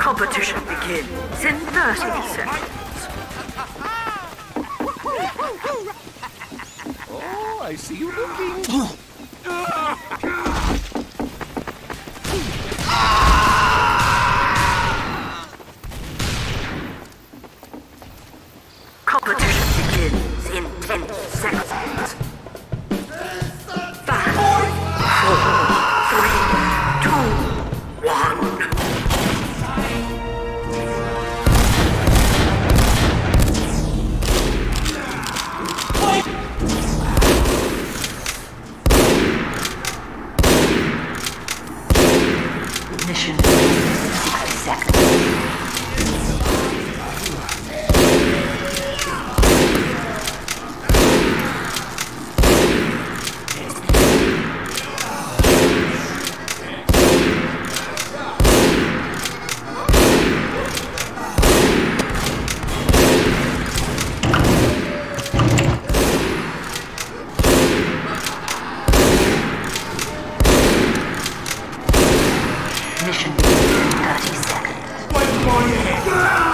Competition begins in 30 seconds. Oh, I see you looking. Competition begins in 10 seconds. 5, 4, 3, 2, 1. Mission 60 seconds. Mission 30 seconds. Wait for you!